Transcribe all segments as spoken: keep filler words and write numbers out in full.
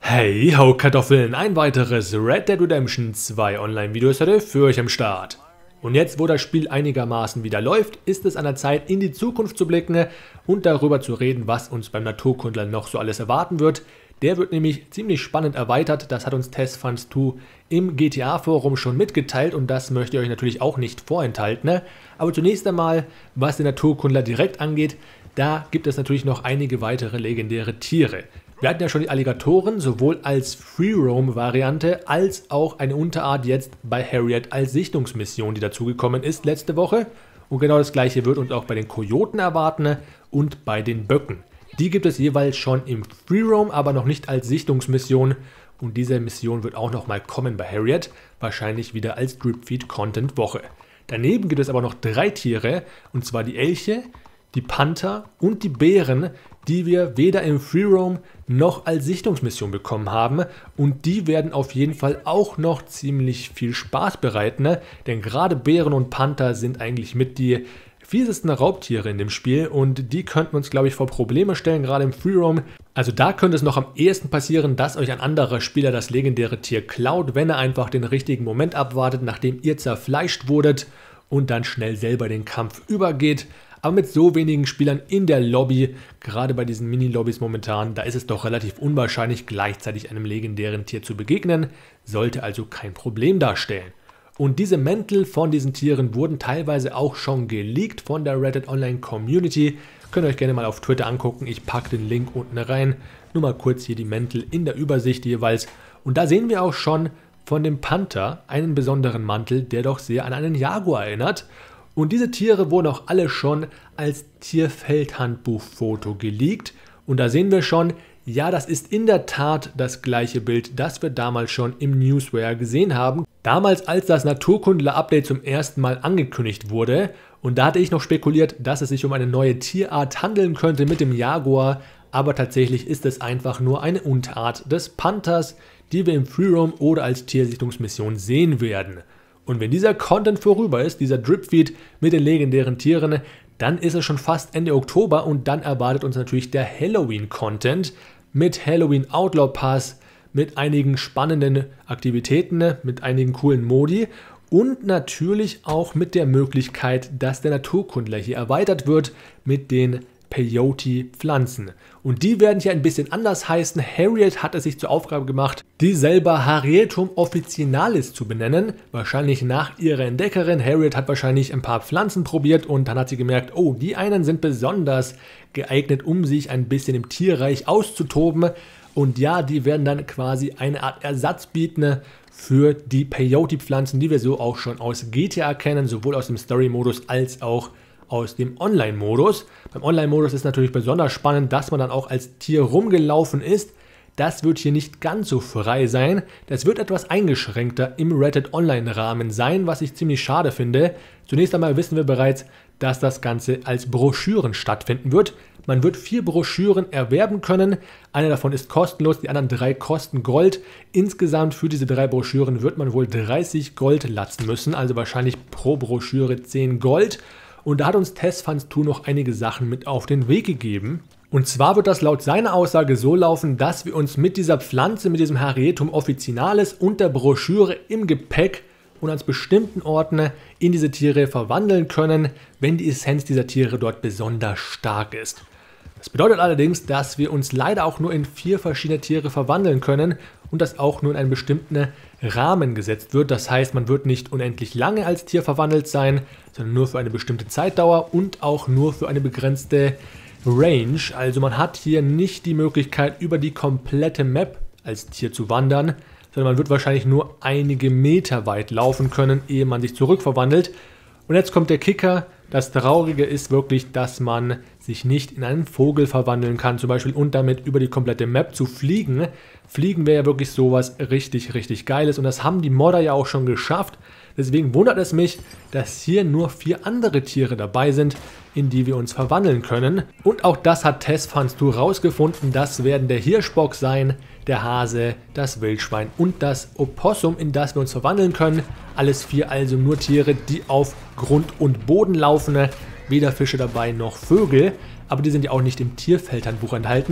Hey ho Kartoffeln, ein weiteres Red Dead Redemption zwei Online-Video ist heute für euch am Start. Und jetzt, wo das Spiel einigermaßen wieder läuft, ist es an der Zeit, in die Zukunft zu blicken und darüber zu reden, was uns beim Naturkundler noch so alles erwarten wird. Der wird nämlich ziemlich spannend erweitert, das hat uns Testfans zwei im G T A-Forum schon mitgeteilt und das möchte ich euch natürlich auch nicht vorenthalten. Aber zunächst einmal, was den Naturkundler direkt angeht, da gibt es natürlich noch einige weitere legendäre Tiere. Wir hatten ja schon die Alligatoren, sowohl als Free-Roam-Variante, als auch eine Unterart jetzt bei Harriet als Sichtungsmission, die dazugekommen ist letzte Woche. Und genau das gleiche wird uns auch bei den Kojoten erwarten und bei den Böcken. Die gibt es jeweils schon im Free-Roam, aber noch nicht als Sichtungsmission. Und diese Mission wird auch nochmal kommen bei Harriet, wahrscheinlich wieder als Dripfeed-Content-Woche. Daneben gibt es aber noch drei Tiere, und zwar die Elche, die Panther und die Bären, die wir weder im Free-Roam noch als Sichtungsmission bekommen haben. Und die werden auf jeden Fall auch noch ziemlich viel Spaß bereiten, ne? Denn gerade Bären und Panther sind eigentlich mit die fiesesten Raubtiere in dem Spiel und die könnten uns, glaube ich, vor Probleme stellen, gerade im Free-Roam. Also da könnte es noch am ehesten passieren, dass euch ein anderer Spieler das legendäre Tier klaut, wenn er einfach den richtigen Moment abwartet, nachdem ihr zerfleischt wurdet und dann schnell selber den Kampf übergeht. Aber mit so wenigen Spielern in der Lobby, gerade bei diesen Mini-Lobbys momentan, da ist es doch relativ unwahrscheinlich, gleichzeitig einem legendären Tier zu begegnen, sollte also kein Problem darstellen. Und diese Mäntel von diesen Tieren wurden teilweise auch schon geleakt von der Red Dead Online Community. Könnt ihr euch gerne mal auf Twitter angucken, ich packe den Link unten rein. Nur mal kurz hier die Mäntel in der Übersicht jeweils. Und da sehen wir auch schon von dem Panther einen besonderen Mantel, der doch sehr an einen Jaguar erinnert. Und diese Tiere wurden auch alle schon als Tierfeldhandbuchfoto geleakt. Und da sehen wir schon, ja, das ist in der Tat das gleiche Bild, das wir damals schon im Newswire gesehen haben. Damals, als das Naturkundler-Update zum ersten Mal angekündigt wurde. Und da hatte ich noch spekuliert, dass es sich um eine neue Tierart handeln könnte mit dem Jaguar. Aber tatsächlich ist es einfach nur eine Unterart des Panthers, die wir im Free-Roam oder als Tiersichtungsmission sehen werden. Und wenn dieser Content vorüber ist, dieser Dripfeed mit den legendären Tieren, dann ist es schon fast Ende Oktober und dann erwartet uns natürlich der Halloween-Content mit Halloween Outlaw Pass, mit einigen spannenden Aktivitäten, mit einigen coolen Modi und natürlich auch mit der Möglichkeit, dass der Naturkundler hier erweitert wird mit den Peyote-Pflanzen. Und die werden hier ein bisschen anders heißen. Harriet hat es sich zur Aufgabe gemacht, die selber Harrietum officinalis zu benennen. Wahrscheinlich nach ihrer Entdeckerin. Harriet hat wahrscheinlich ein paar Pflanzen probiert und dann hat sie gemerkt, oh, die einen sind besonders geeignet, um sich ein bisschen im Tierreich auszutoben. Und ja, die werden dann quasi eine Art Ersatz bieten für die Peyote-Pflanzen, die wir so auch schon aus G T A kennen, sowohl aus dem Story-Modus als auch aus dem Online-Modus. Beim Online-Modus ist natürlich besonders spannend, dass man dann auch als Tier rumgelaufen ist. Das wird hier nicht ganz so frei sein. Das wird etwas eingeschränkter im Red Dead Online-Rahmen sein, was ich ziemlich schade finde. Zunächst einmal wissen wir bereits, dass das Ganze als Broschüren stattfinden wird. Man wird vier Broschüren erwerben können. Eine davon ist kostenlos, die anderen drei kosten Gold. Insgesamt für diese drei Broschüren wird man wohl dreißig Gold latzen müssen, also wahrscheinlich pro Broschüre zehn Gold. Und da hat uns Testfans zwei noch einige Sachen mit auf den Weg gegeben. Und zwar wird das laut seiner Aussage so laufen, dass wir uns mit dieser Pflanze, mit diesem Harrietum officinalis und der Broschüre im Gepäck und an bestimmten Orten in diese Tiere verwandeln können, wenn die Essenz dieser Tiere dort besonders stark ist. Das bedeutet allerdings, dass wir uns leider auch nur in vier verschiedene Tiere verwandeln können und das auch nur in einen bestimmten Rahmen gesetzt wird. Das heißt, man wird nicht unendlich lange als Tier verwandelt sein, sondern nur für eine bestimmte Zeitdauer und auch nur für eine begrenzte Range. Also man hat hier nicht die Möglichkeit, über die komplette Map als Tier zu wandern, sondern man wird wahrscheinlich nur einige Meter weit laufen können, ehe man sich zurückverwandelt. Und jetzt kommt der Kicker. Das Traurige ist wirklich, dass man sich nicht in einen Vogel verwandeln kann, zum Beispiel, und damit über die komplette Map zu fliegen. Fliegen wäre ja wirklich sowas richtig, richtig Geiles und das haben die Modder ja auch schon geschafft. Deswegen wundert es mich, dass hier nur vier andere Tiere dabei sind, in die wir uns verwandeln können. Und auch das hat Testfans zwei rausgefunden. Das werden der Hirschbock sein, der Hase, das Wildschwein und das Opossum, in das wir uns verwandeln können. Alles vier also nur Tiere, die auf Grund und Boden laufen. Weder Fische dabei noch Vögel. Aber die sind ja auch nicht im Tierfeldhandbuch enthalten.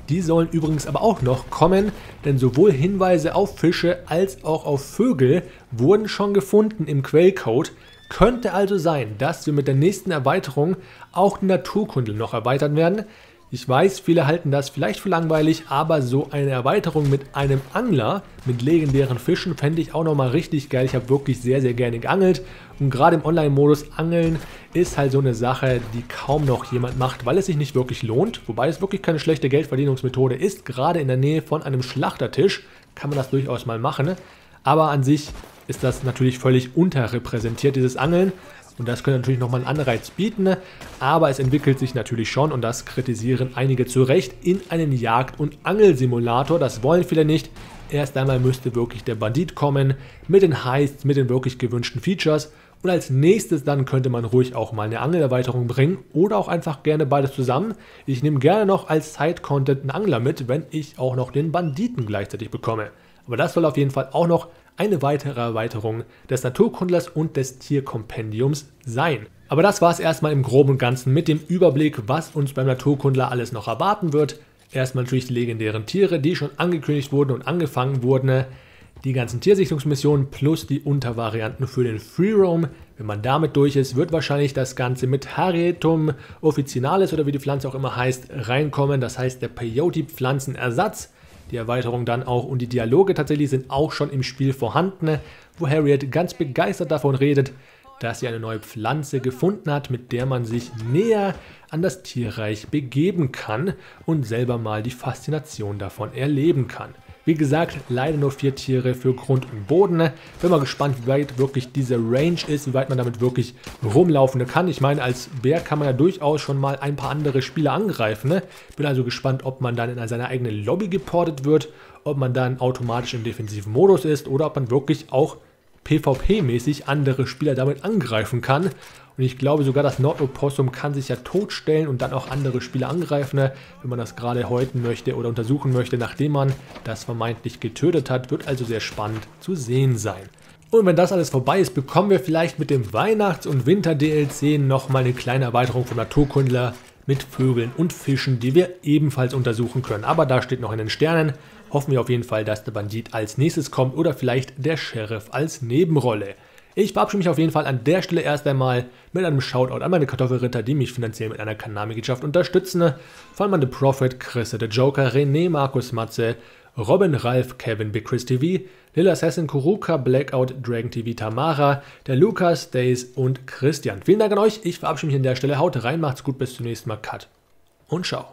Die sollen übrigens aber auch noch kommen, denn sowohl Hinweise auf Fische als auch auf Vögel wurden schon gefunden im Quellcode. Könnte also sein, dass wir mit der nächsten Erweiterung auch die Naturkunde noch erweitern werden. Ich weiß, viele halten das vielleicht für langweilig, aber so eine Erweiterung mit einem Angler, mit legendären Fischen, fände ich auch nochmal richtig geil. Ich habe wirklich sehr, sehr gerne geangelt und gerade im Online-Modus Angeln ist halt so eine Sache, die kaum noch jemand macht, weil es sich nicht wirklich lohnt, wobei es wirklich keine schlechte Geldverdienungsmethode ist. Gerade in der Nähe von einem Schlachtertisch kann man das durchaus mal machen, aber an sich ist das natürlich völlig unterrepräsentiert, dieses Angeln. Und das könnte natürlich nochmal einen Anreiz bieten, aber es entwickelt sich natürlich schon, und das kritisieren einige zu Recht, in einen Jagd- und Angelsimulator. Das wollen viele nicht. Erst einmal müsste wirklich der Bandit kommen, mit den Heists, mit den wirklich gewünschten Features. Und als nächstes dann könnte man ruhig auch mal eine Angelerweiterung bringen oder auch einfach gerne beides zusammen. Ich nehme gerne noch als Side-Content einen Angler mit, wenn ich auch noch den Banditen gleichzeitig bekomme. Aber das soll auf jeden Fall auch noch eine weitere Erweiterung des Naturkundlers und des Tierkompendiums sein. Aber das war es erstmal im Groben und Ganzen mit dem Überblick, was uns beim Naturkundler alles noch erwarten wird. Erstmal natürlich die legendären Tiere, die schon angekündigt wurden und angefangen wurden. Die ganzen Tiersichtungsmissionen plus die Untervarianten für den Free Roam. Wenn man damit durch ist, wird wahrscheinlich das Ganze mit Harietum officinalis oder wie die Pflanze auch immer heißt, reinkommen. Das heißt der Peyote-Pflanzenersatz. Die Erweiterung dann auch und die Dialoge tatsächlich sind auch schon im Spiel vorhanden, wo Harriet ganz begeistert davon redet, dass sie eine neue Pflanze gefunden hat, mit der man sich näher an das Tierreich begeben kann und selber mal die Faszination davon erleben kann. Wie gesagt, leider nur vier Tiere für Grund und Boden. Bin mal gespannt, wie weit wirklich diese Range ist, wie weit man damit wirklich rumlaufen kann. Ich meine, als Bär kann man ja durchaus schon mal ein paar andere Spieler angreifen. Ne? Bin also gespannt, ob man dann in seine eigene Lobby geportet wird, ob man dann automatisch im defensiven Modus ist oder ob man wirklich auch PvP-mäßig andere Spieler damit angreifen kann. Und ich glaube sogar, das Nordopossum kann sich ja totstellen und dann auch andere Spieler angreifen, wenn man das gerade häuten möchte oder untersuchen möchte, nachdem man das vermeintlich getötet hat. Wird also sehr spannend zu sehen sein. Und wenn das alles vorbei ist, bekommen wir vielleicht mit dem Weihnachts- und Winter-D L C nochmal eine kleine Erweiterung vom Naturkundler mit Vögeln und Fischen, die wir ebenfalls untersuchen können. Aber da steht noch in den Sternen. Hoffen wir auf jeden Fall, dass der Bandit als nächstes kommt oder vielleicht der Sheriff als Nebenrolle. Ich verabschiede mich auf jeden Fall an der Stelle erst einmal mit einem Shoutout an meine Kartoffelritter, die mich finanziell mit einer Kanalmitgliedschaft unterstützen. Vor allem an The Prophet, Chris the Joker, René, Markus Matze, Robin, Ralf, Kevin, Big Chris T V, Lil Assassin, Kuruka, Blackout, Dragon T V, Tamara, der Lukas, Days und Christian. Vielen Dank an euch, ich verabschiede mich an der Stelle. Haut rein, macht's gut, bis zum nächsten Mal. Cut und ciao.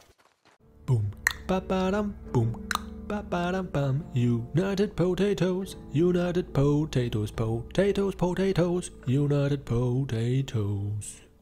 Boom, ba ba dam, boom. Ba-ba-dam-bam. United Potatoes, United Potatoes, Potatoes, Potatoes, United Potatoes.